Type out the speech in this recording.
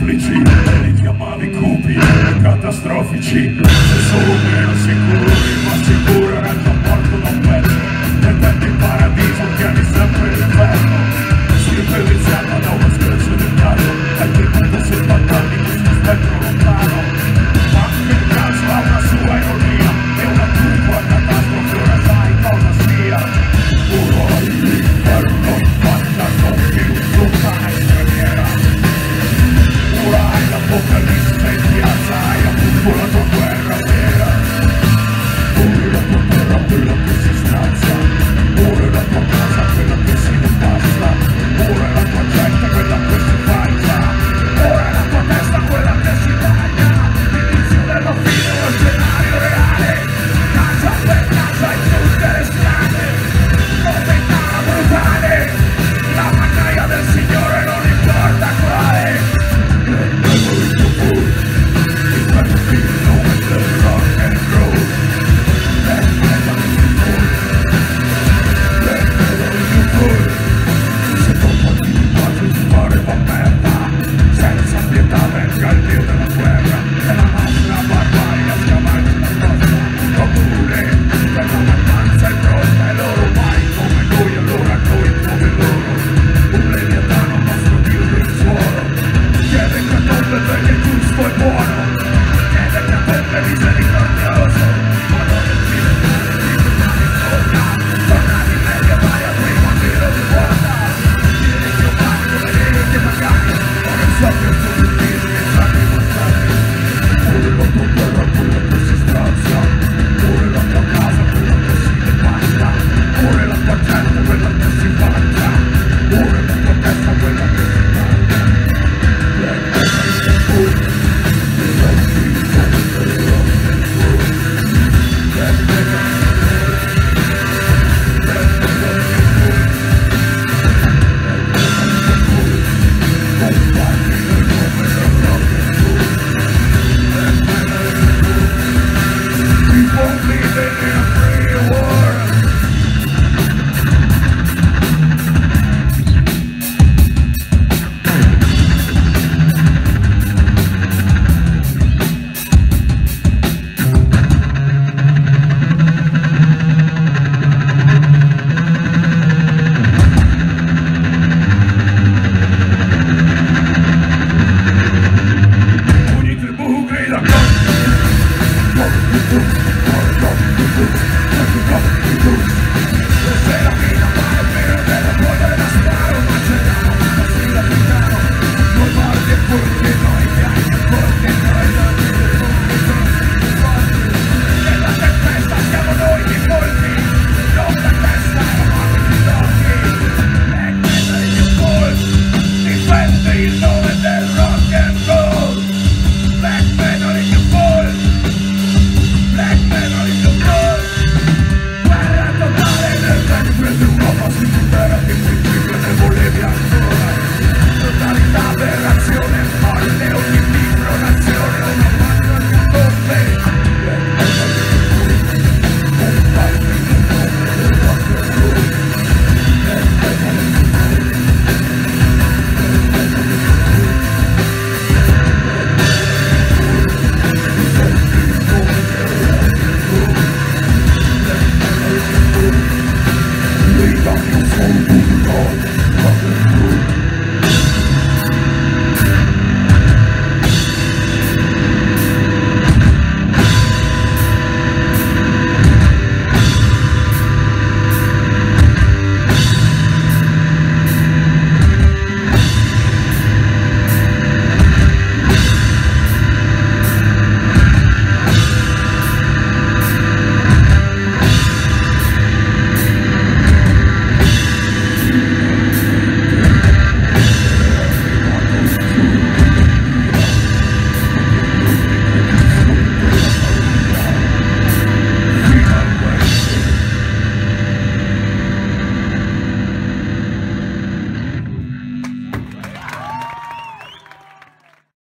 complici, e li chiamavi cupi, catastrofici. Se solo meno sicuri, ma sicuro era il tuo porto da un pezzo. Mettendo in paradiso tieni sempre l'inferno. Scriperizzata da uno scherzo di caso, hai perduto 70 anni questo spettro lontano. Ma il caso ha una sua ironia e una tua catastrofe, ora sai cosa sia. Ora l'inferno fatta con più lontana e straniera. Ora hai l'apocalisse in piazza, hai appunto la tua guerra vera. Ora la tua terra, quella che si strazza. Ora la tua casa, quella che si devasta. Ora la tua gente, quella che si falcia. Ora la tua testa, quella che si taglia. L'inizio della fine, lo scenario reale. Casa per casa in tutte le strade. Novità brutale. La mannaia del Signore non importa quale. Senza pietà venga il Dio della guerra, è la nostra barbarie a scavarci la nostra. Oppure per la mattanza è pronta e loro mai come noi, allora noi come loro. Un leviatano, il nostro Dio del suolo, chiede che tombe perché giusto e buono, chiede che tombe misericordia.